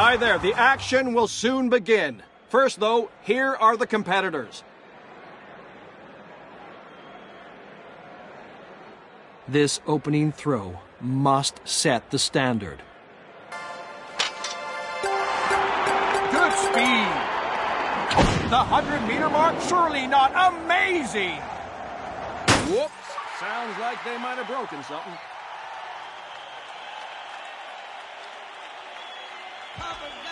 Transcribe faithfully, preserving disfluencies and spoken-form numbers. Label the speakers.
Speaker 1: Hi there, the action will soon begin. First, though, here are the competitors. This opening throw must set the standard.
Speaker 2: Good speed. The hundred meter mark, surely not. Amazing.
Speaker 1: Whoops, sounds like they might have broken something.
Speaker 3: Papa